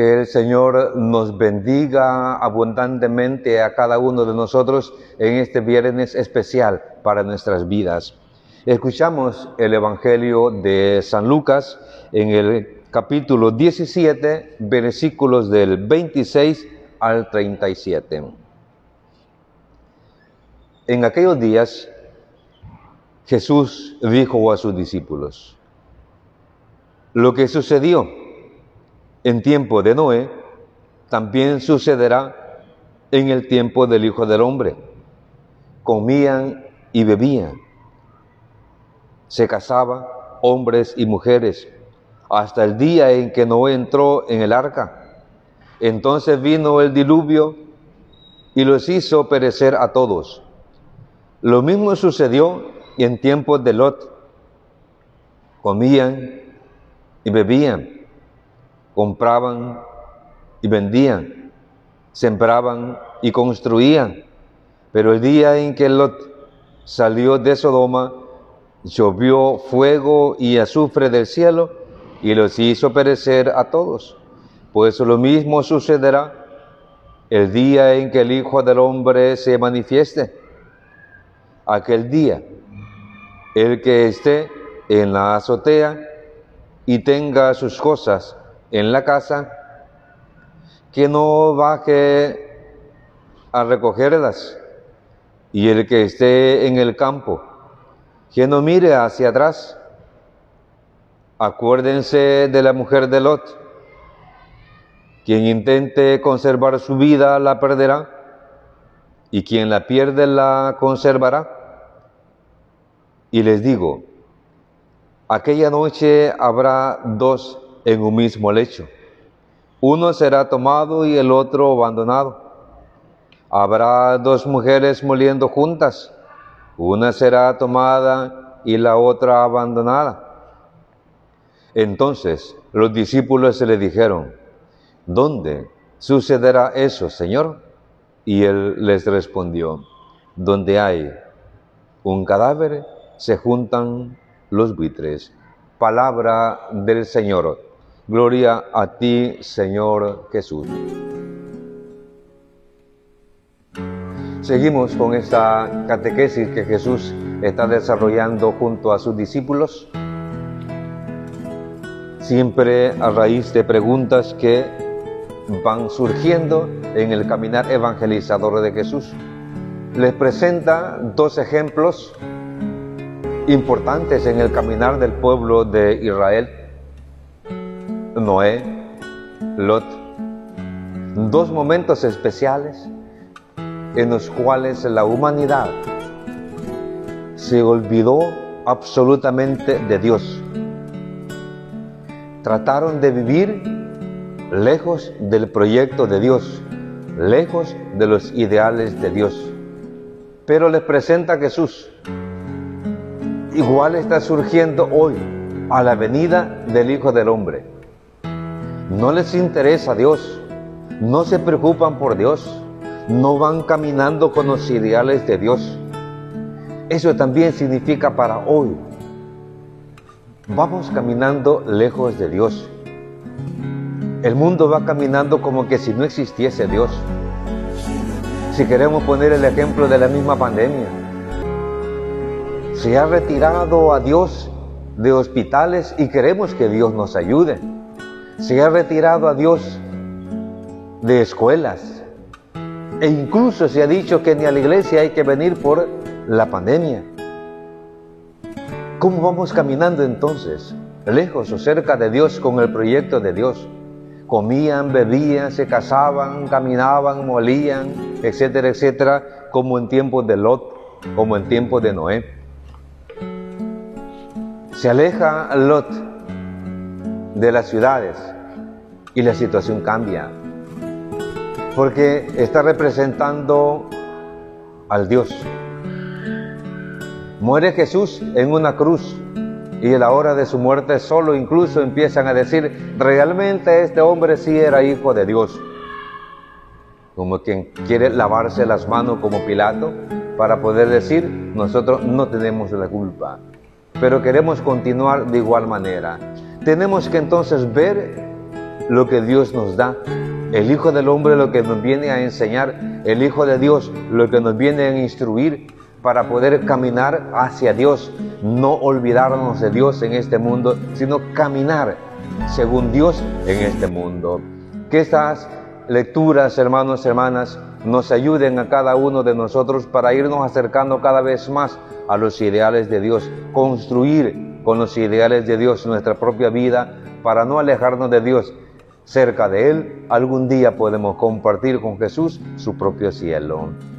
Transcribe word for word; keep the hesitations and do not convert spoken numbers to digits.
Que el Señor nos bendiga abundantemente a cada uno de nosotros en este viernes especial para nuestras vidas. Escuchamos el Evangelio de San Lucas en el capítulo diecisiete, versículos del veintiséis al treinta y siete. En aquellos días, Jesús dijo a sus discípulos: lo que sucedió en tiempo de Noé, también sucederá en el tiempo del Hijo del Hombre. Comían y bebían, se casaban hombres y mujeres, hasta el día en que Noé entró en el arca. Entonces vino el diluvio y los hizo perecer a todos. Lo mismo sucedió en tiempos de Lot. Comían y bebían, compraban y vendían, sembraban y construían. Pero el día en que Lot salió de Sodoma, llovió fuego y azufre del cielo y los hizo perecer a todos. Pues lo mismo sucederá el día en que el Hijo del Hombre se manifieste. Aquel día, el que esté en la azotea y tenga sus cosas en la casa, que no baje a recogerlas, y el que esté en el campo, que no mire hacia atrás. Acuérdense de la mujer de Lot. Quien intente conservar su vida la perderá, y quien la pierde la conservará. Y les digo, aquella noche habrá dos en un mismo lecho. Uno será tomado y el otro abandonado. Habrá dos mujeres moliendo juntas. Una será tomada y la otra abandonada. Entonces los discípulos se le dijeron: ¿dónde sucederá eso, Señor? Y él les respondió: donde hay un cadáver, se juntan los buitres. Palabra del Señor. Gloria a ti, Señor Jesús. Seguimos con esta catequesis que Jesús está desarrollando junto a sus discípulos, siempre a raíz de preguntas que van surgiendo en el caminar evangelizador de Jesús. Les presenta dos ejemplos importantes en el caminar del pueblo de Israel: Noé, Lot. Dos momentos especiales en los cuales la humanidad se olvidó absolutamente de Dios. Trataron de vivir lejos del proyecto de Dios, lejos de los ideales de Dios. Pero les presenta Jesús. Igual está surgiendo hoy a la venida del Hijo del Hombre. No les interesa Dios, no se preocupan por Dios, no van caminando con los ideales de Dios. Eso también significa para hoy: vamos caminando lejos de Dios. El mundo va caminando como que si no existiese Dios. Si queremos poner el ejemplo de la misma pandemia, se ha retirado a Dios de hospitales y queremos que Dios nos ayude. Se ha retirado a Dios de escuelas, e incluso se ha dicho que ni a la iglesia hay que venir por la pandemia. ¿Cómo vamos caminando entonces? Lejos o cerca de Dios con el proyecto de Dios. Comían, bebían, se casaban, caminaban, molían, etcétera, etcétera, como en tiempos de Lot, como en tiempos de Noé. Se aleja Lot de las ciudades y la situación cambia, porque está representando al Dios. Muere Jesús en una cruz y a la hora de su muerte solo incluso empiezan a decir: realmente este hombre sí era hijo de Dios. Como quien quiere lavarse las manos como Pilato para poder decir: nosotros no tenemos la culpa. Pero queremos continuar de igual manera. Tenemos que entonces ver lo que Dios nos da. El Hijo del Hombre lo que nos viene a enseñar, el Hijo de Dios lo que nos viene a instruir para poder caminar hacia Dios, no olvidarnos de Dios en este mundo, sino caminar según Dios en este mundo. Que estas lecturas, hermanos y hermanas, nos ayuden a cada uno de nosotros para irnos acercando cada vez más a los ideales de Dios, construir con los ideales de Dios nuestra propia vida para no alejarnos de Dios. Cerca de Él, algún día podemos compartir con Jesús su propio cielo.